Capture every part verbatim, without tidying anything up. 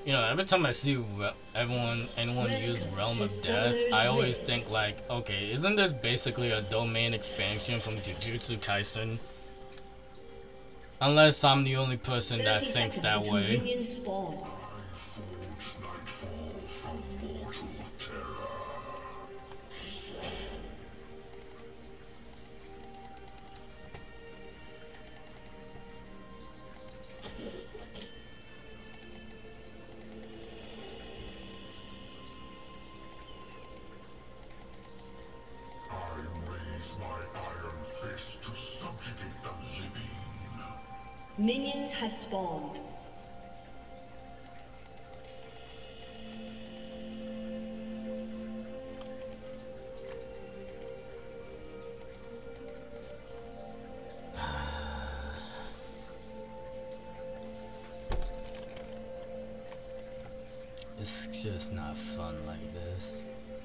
You know, every time I see re everyone, anyone use Realm of Death, I always think like, okay, isn't this basically a domain expansion from Jujutsu Kaisen? Unless I'm the only person that thinks that way. Minions have spawned. It's just not fun like this.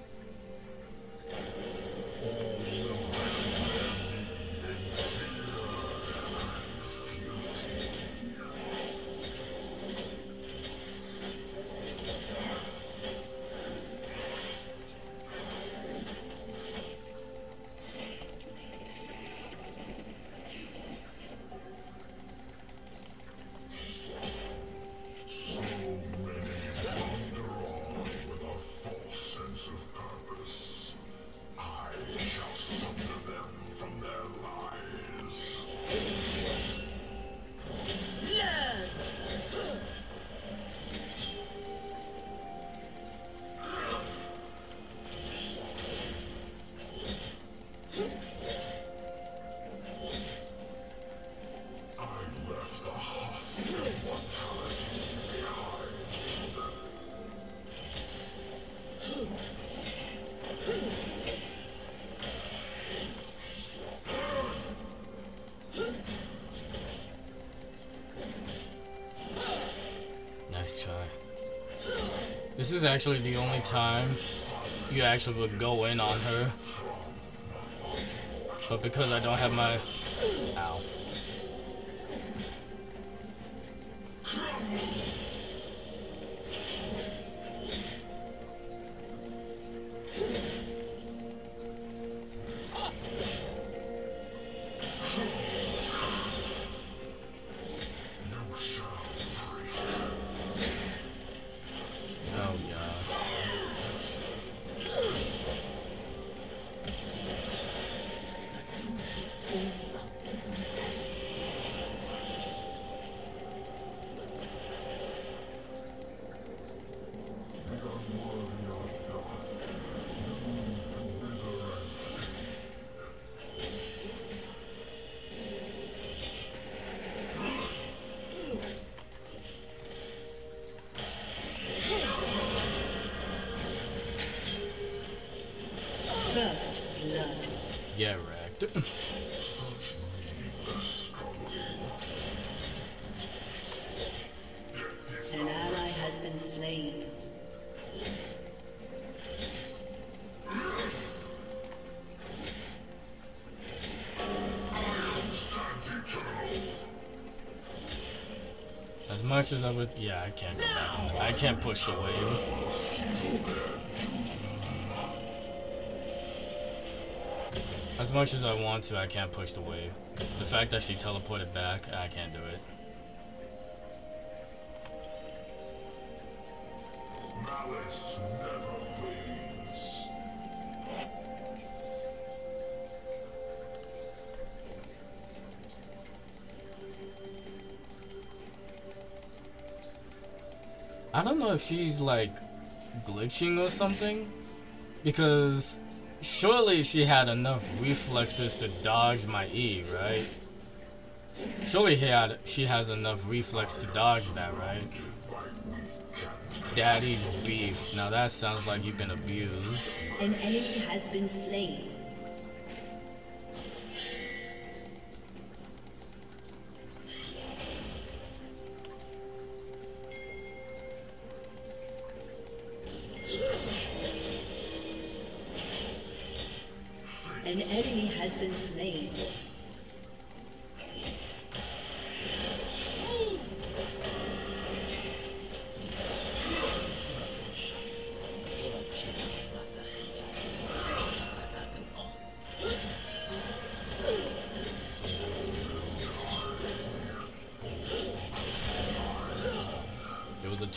This is actually the only time you actually would go in on her. But because I don't have my... Ow. Get wrecked. An ally has been slain. As much as I would, yeah, I can't go back on the, I can't push the wave. As much as I want to, I can't push the wave. The fact that she teleported back, I can't do it. Malice never wanes. I don't know if she's like glitching or something, because surely she had enough reflexes to dodge my E, right? Surely he had, she has enough reflex to dodge that, right? Daddy's beef. Now that sounds like you've been abused. An enemy has been slain. An enemy has been slain.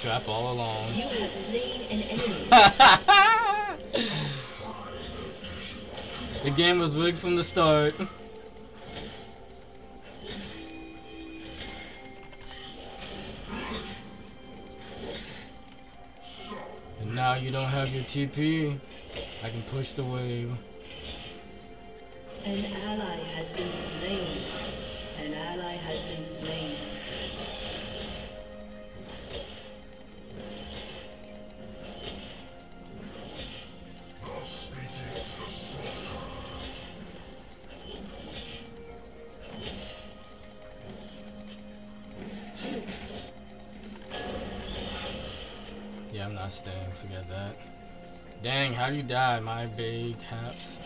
trap all along. You have slain an enemy. The game was rigged from the start. And now you don't have your T P. I can push the wave. An ally has been slain. An ally has been slain. Thus begins the slaughter. Yeah, I'm not staying. Forget that. Dang, how do you die, my big haps?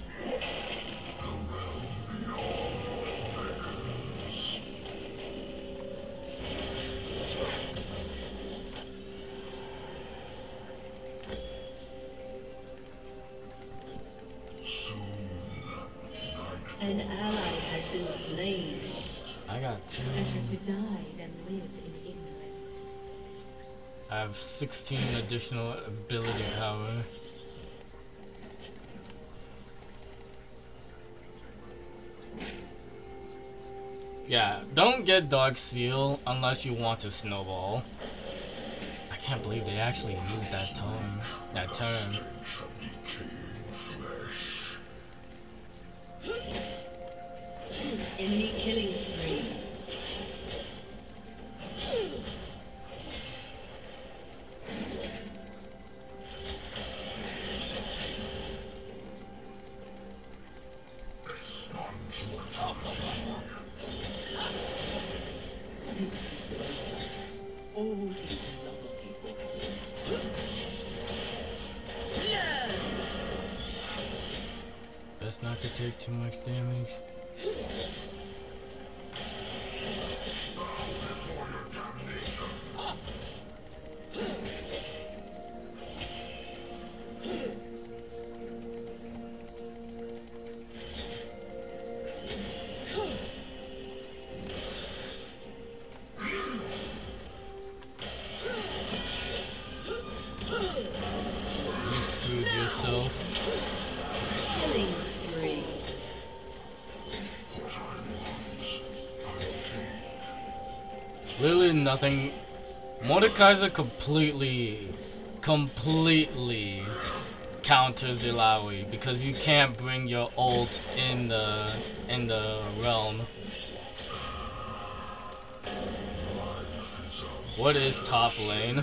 An ally has been slain. I got two. Better to die than live in ignorance. I have sixteen additional ability power. Yeah, don't get Dark Seal unless you want to snowball. I can't believe they actually used that term. That term. Enemy killing spree. Best not to take too much damage. You screwed yourself. Killing spree. Literally nothing. Mordekaiser completely, completely counters Ilaoi because you can't bring your ult in the in the realm. What is top lane?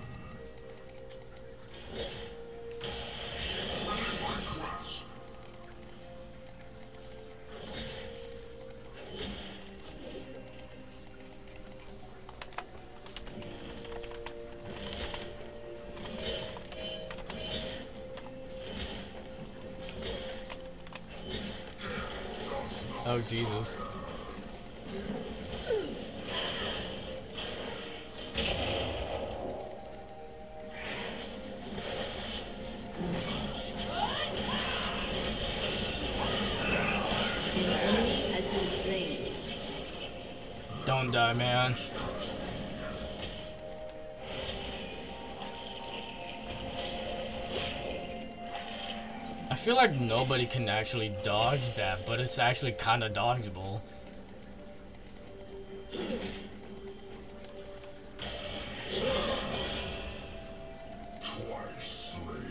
Oh Jesus. An enemy has been slain. Don't die, man. I feel like nobody can actually dodge that, but it's actually kind of dodgeable. Twice slain.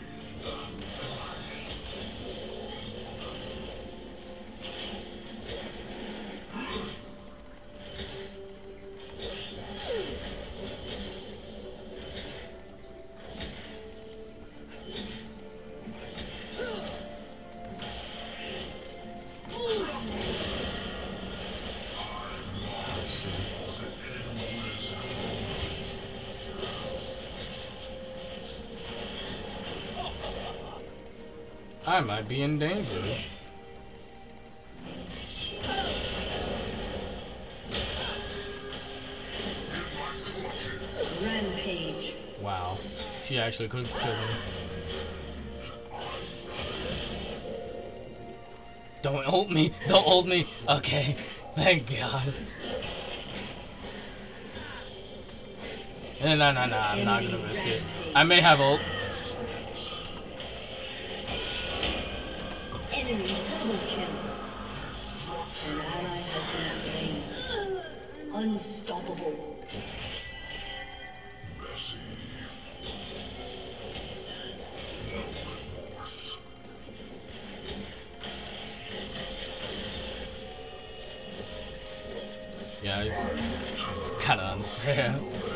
I might be in danger. Rampage. Wow. She actually could have killed me. Don't ult me! Don't ult me! Okay. Thank God. Eh, nah, nah, nah, I'm not gonna risk it. I may have ult. Enemy double kill. An ally has been slain. Unstoppable. Yeah, it's, it's kind of unfair.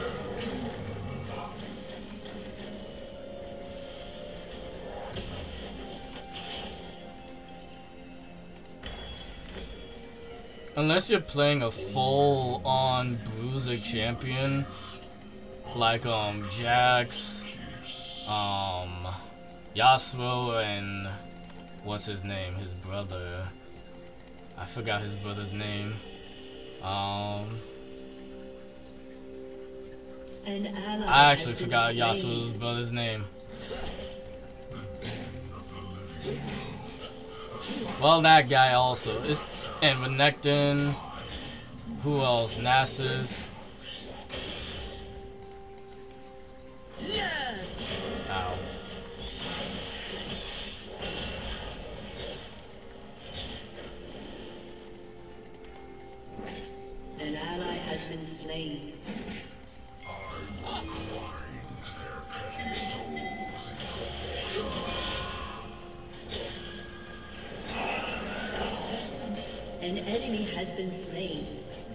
Unless you're playing a full-on bruiser champion, like um Jax, um Yasuo, and what's his name? His brother. I forgot his brother's name. Um, An ally I actually has been forgot slain. Yasuo's brother's name. Well, that guy also. It's and Renekton. Who else? Nasus. Ow. An ally has been slain. I will grind their petty souls into water. An enemy has been slain.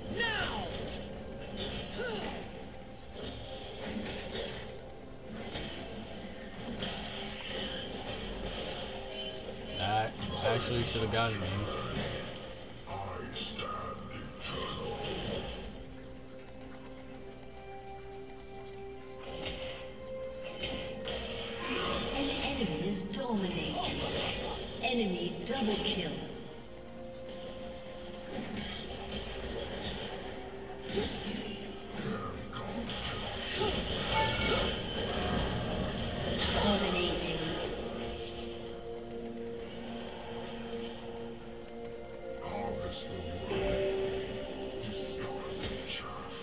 That actually should have gotten me. I stand eternal. An enemy is dominating. Enemy double kill. Dominating. Harvest the world. Discard the chaff.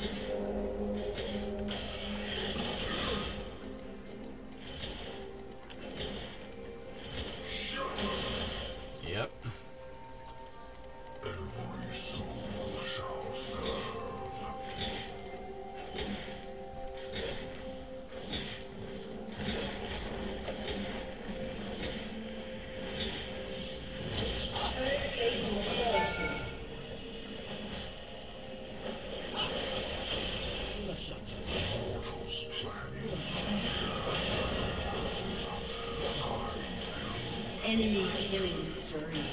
Yep. Every soul shall serve. Mortals planning. Enemy killing spree.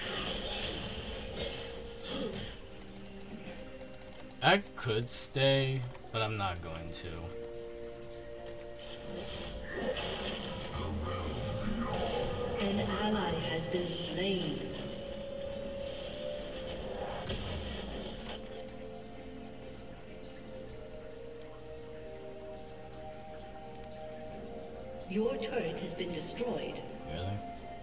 I could stay, but I'm not going to. An ally has been slain. Your turret has been destroyed. Really?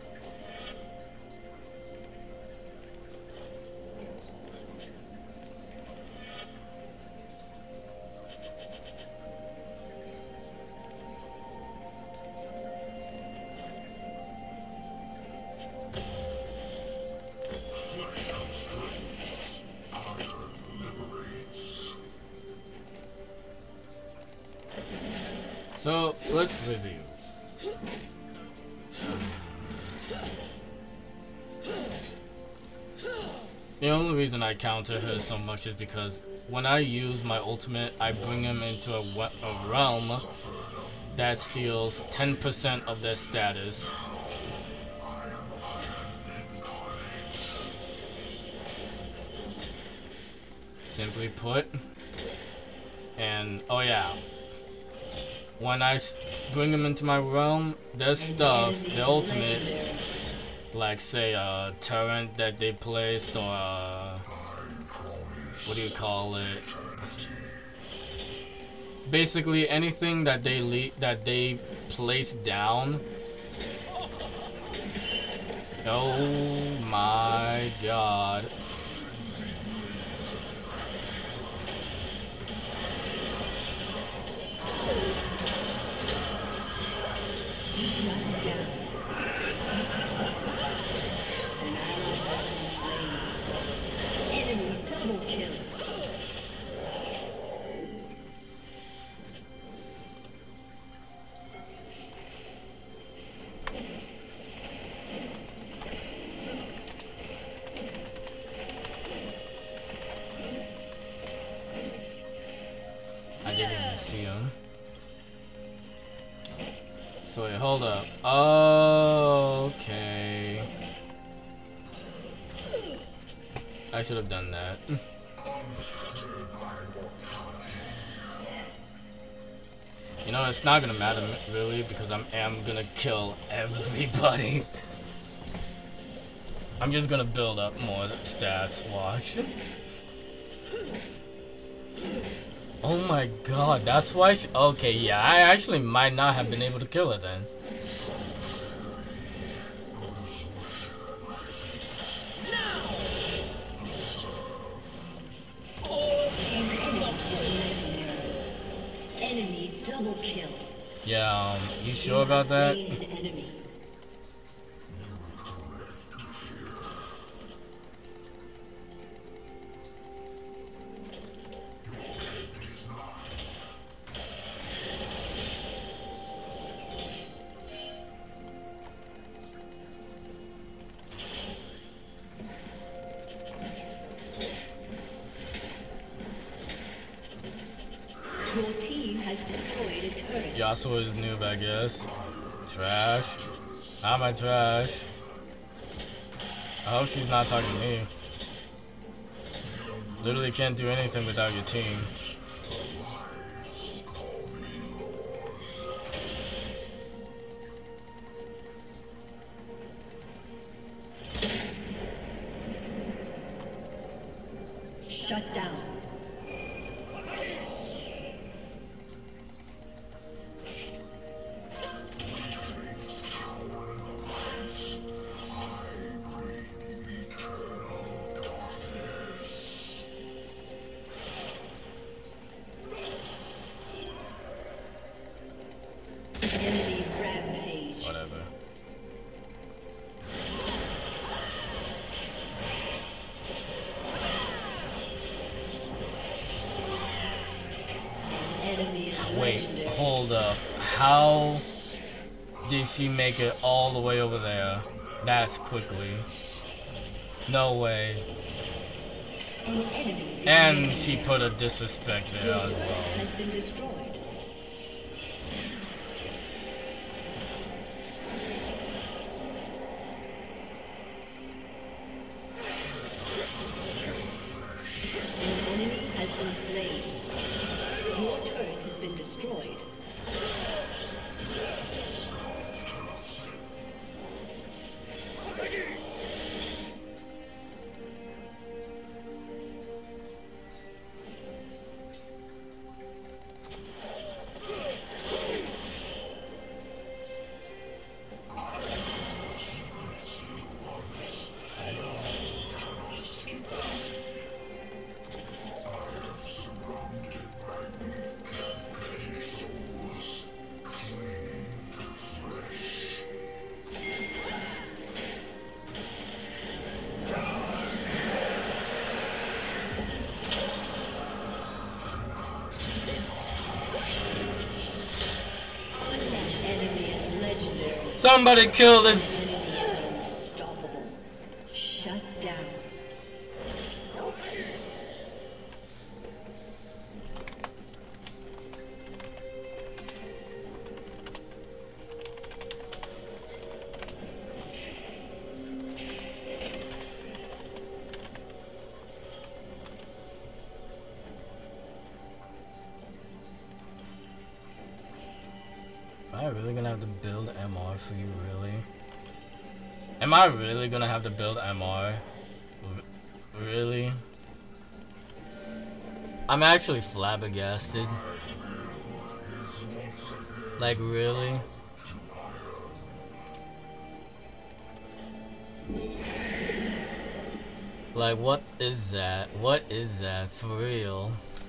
Flesh constrains. Iron liberates. So let's review. The only reason I counter her so much is because when I use my ultimate, I bring him into a, we- a realm that steals ten percent of their status. Simply put. And, oh yeah. When I s- bring them into my realm, their stuff, their ultimate, like say a turret that they placed or a, what do you call it? Basically anything that they le that they place down. Oh my god. see him. So wait, hold up. Oh, okay. I should have done that. You know, it's not gonna matter really because I am gonna kill everybody. I'm just gonna build up more stats. Watch. Oh my god, that's why she... Okay, yeah, I actually might not have been able to kill her then. Enemy double kill. Yeah, um, you sure about that? Your team has destroyed a turret. Yasuo is noob, I guess. Trash. Not my trash. I hope she's not talking to me. Literally can't do anything without your team. Shut down. Enemy rampage. Whatever. Enemy is Wait, legendary. hold up. How did she make it all the way over there? That's quickly. No way. An enemy is And legendary. she put a disrespect there Your as turret well. has been destroyed. An enemy has been slain. Your turret has been destroyed. Enemy is legendary. Somebody kill this. Enemy is unstoppable. Shut down. Am I really gonna have to build M R for you, really? Am I really gonna have to build M R? R- really? I'm actually flabbergasted. Like, really? Like, what is that? What is that? For real?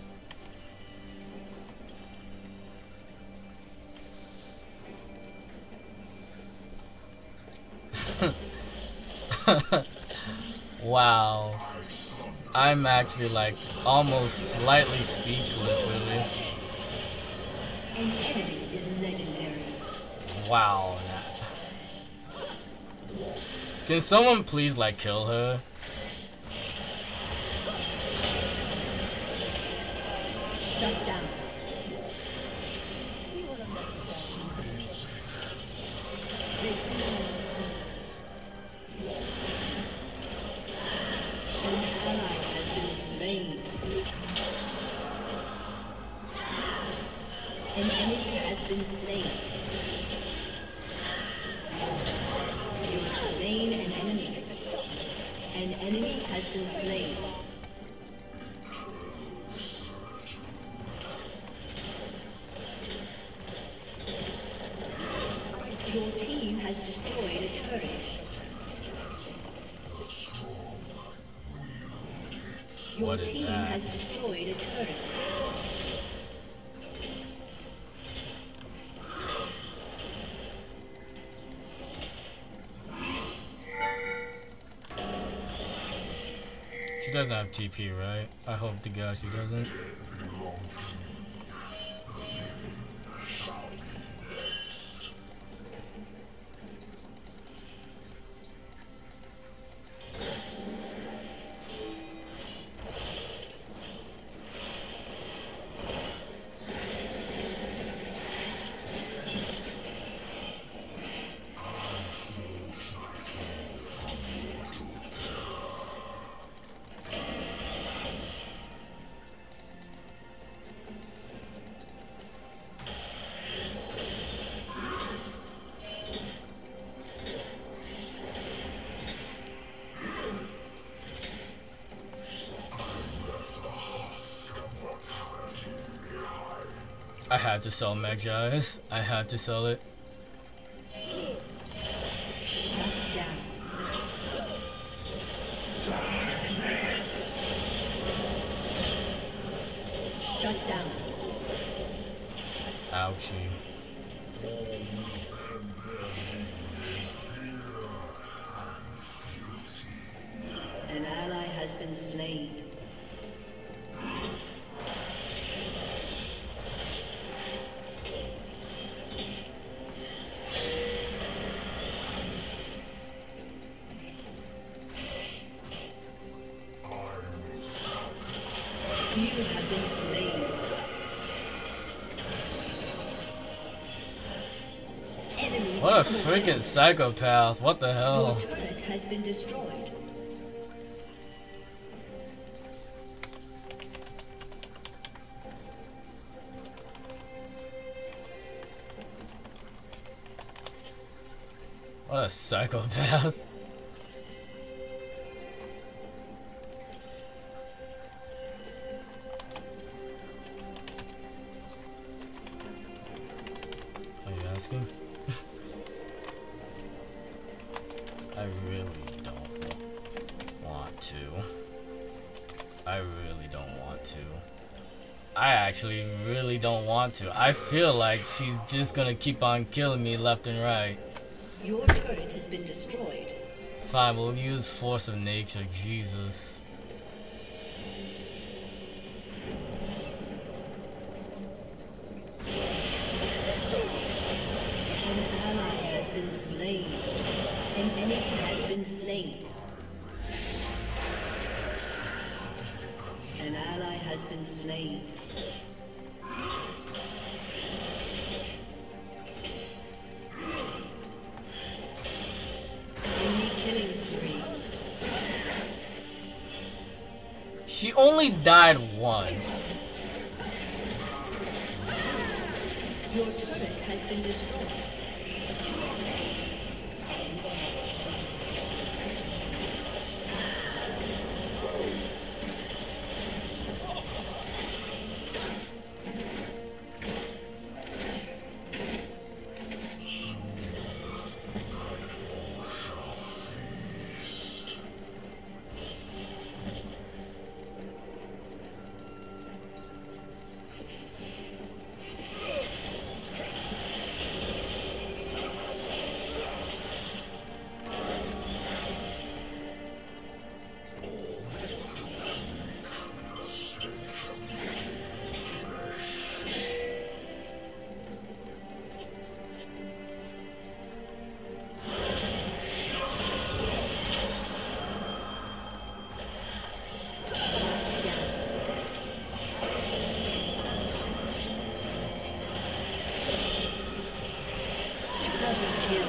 Wow. I'm actually like almost slightly speechless, really. An enemy is legendary. Wow. Can someone please like kill her? Shut down. ally has been slain. An enemy has been slain. You have slain an enemy. An enemy has been slain. Your team has destroyed a turret. Your What is team that? has destroyed a turret. She doesn't have T P, right? I hope to God she doesn't. I had to sell Magis. I had to sell it. Shut down. Shut down. Ouchie. An ally has been slain. You have been slain. Enemy What a double freaking kill. psychopath. What the Your hell? turret has been destroyed. What a psychopath. Are you asking? I really don't want to. I really don't want to. I actually really don't want to. I feel like she's just gonna keep on killing me left and right. Your turret has been destroyed. Fine, we'll use force of nature. Jesus. An ally has been slain. An enemy has been slain. An ally has been slain. Enemy killing spree. She only died once. Your turret has been destroyed.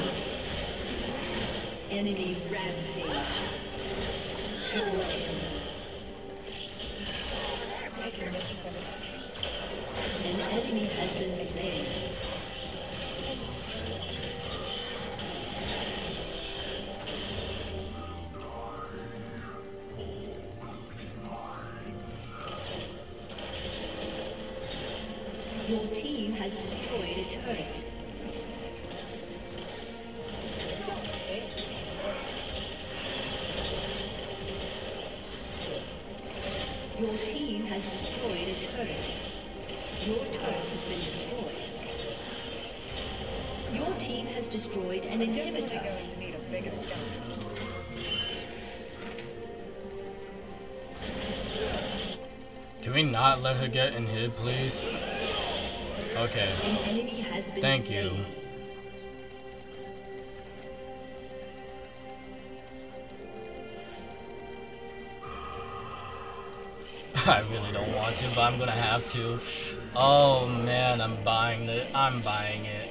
Enemy rampage. Triple kill. Your team has destroyed a turret. Your team has destroyed a turret. Your turret has been destroyed. Your team has destroyed an inhibitor. Going to need a bigger gun. Can we not let her get in here, please? Okay. An enemy has been Thank slain. you. I really don't want to, but I'm gonna have to. Oh man, I'm buying it. I'm buying it.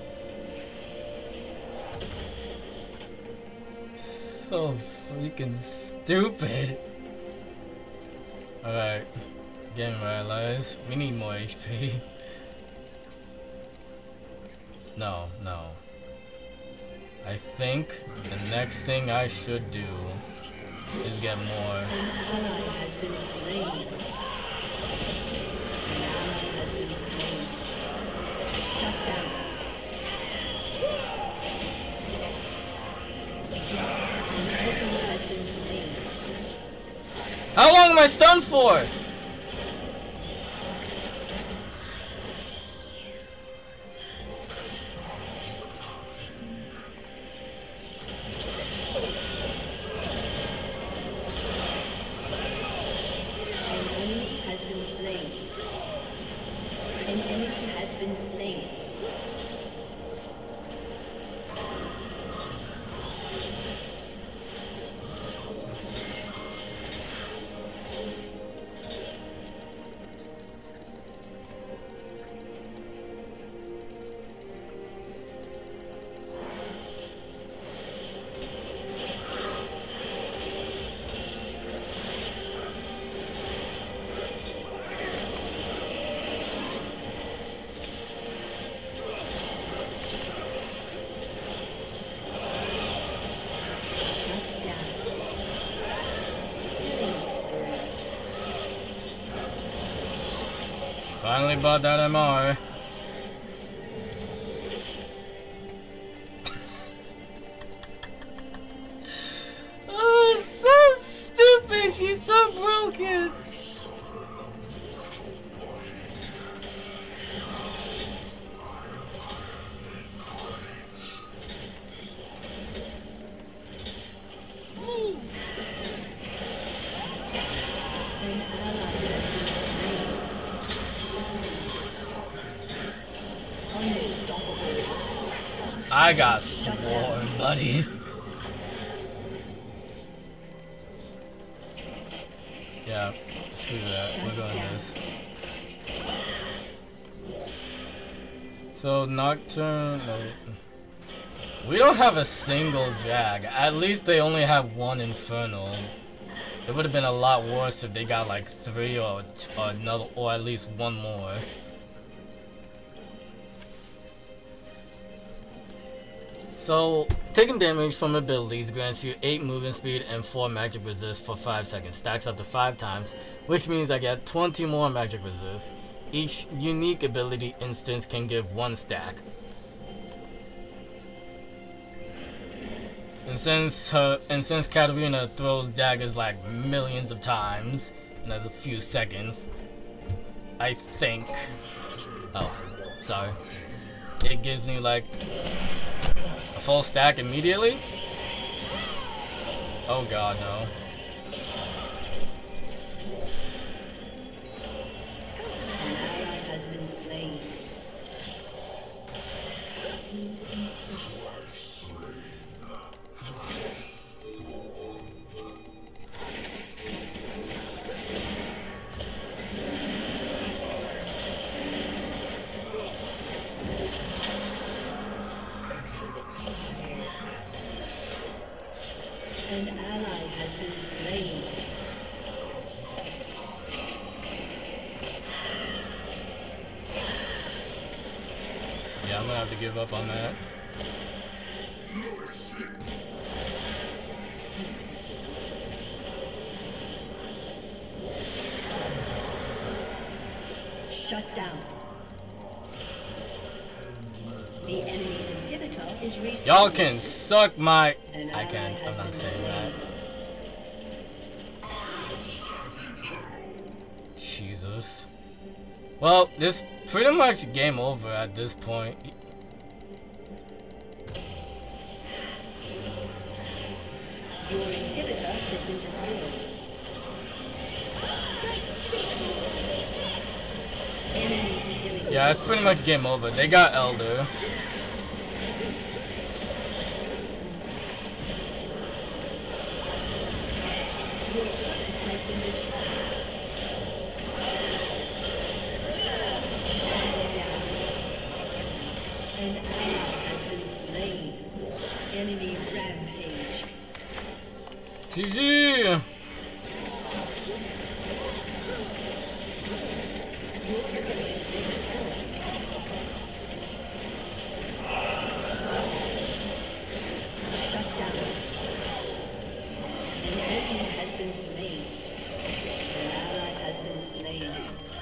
So freaking stupid. Alright. Getting realized. We need more H P. No, no. I think the next thing I should do is get more. An ally has been slain. An ally has been slain. Shut down. An enemy has been slain. How long am I stunned for? An enemy has been slain. An enemy has been slain. Shut down. Killing spree. Finally bought that M R. Oh, so stupid. She's so broken. An ally has been slain. Unstoppable. I got sworn, buddy. Yeah, screw that. We're going this. So Nocturne. No. We don't have a single Jag. At least they only have one Infernal. It would have been a lot worse if they got like three or, t or another, or at least one more. So, taking damage from abilities grants you eight movement speed and four magic resist for five seconds. Stacks up to five times, which means I get twenty more magic resist. Each unique ability instance can give one stack. And since her, and since Katarina throws daggers like millions of times in a few seconds, I think. Oh, sorry. It gives me like a full stack immediately. Oh god, no. An ally has been slain. An ally has been slain. Yeah, I'm gonna have to give up on that. Shut down. The enemy's inhibitor is restored. Y'all can suck my... An I ally can't. has I'm not been saying that. slain. Jesus. Well, this pretty much game over at this point. Your inhibitor has been destroyed. Enemy inhibitor. Yeah, it's pretty much game over. They got Elder. Your turret has been destroyed. An ally has been slain. Enemy rampage. G G! Your turret has been destroyed. Shut down. An enemy has been slain. An ally has been slain.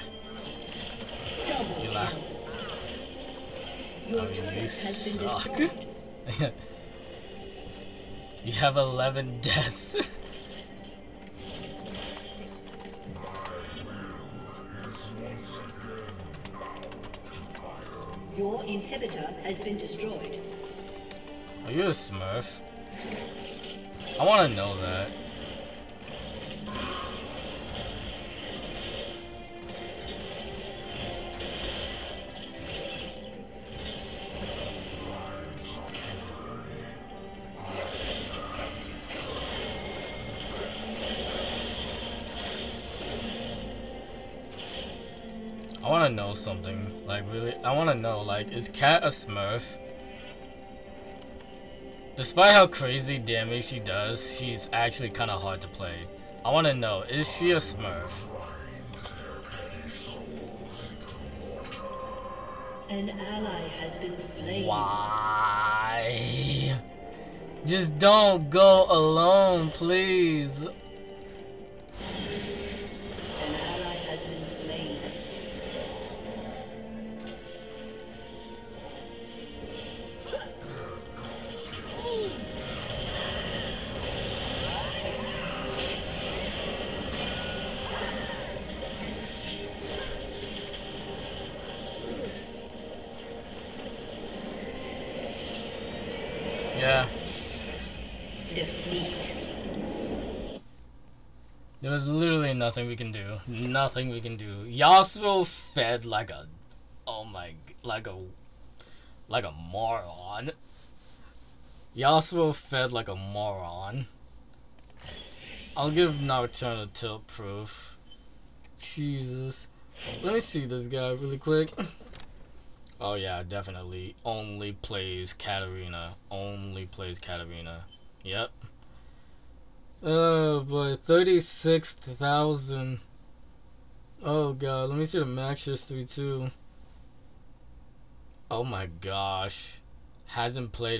Double You laugh. kill. Your Oh, turret you has been suck. destroyed. You have eleven deaths. Your inhibitor has been destroyed. Are you a Smurf? I want to know that. I want to know something. Like, really, I want to know, like, is Cat a Smurf? Despite how crazy damage she does, she's actually kind of hard to play. I want to know, is she a Smurf? An ally has been slain. Why? Just don't go alone, please. An ally has been slain. Yeah. Defeat. There was literally nothing we can do. Nothing we can do. Yasuo fed like a, oh my, like a, like a moron. Yasuo fed like a moron. I'll give Nocturne a tilt proof. Jesus. Let me see this guy really quick. Oh yeah, definitely. Only plays Katarina. Only plays Katarina. Yep. Oh boy, thirty-six thousand. Oh god, let me see the max history too. Oh my gosh. Hasn't played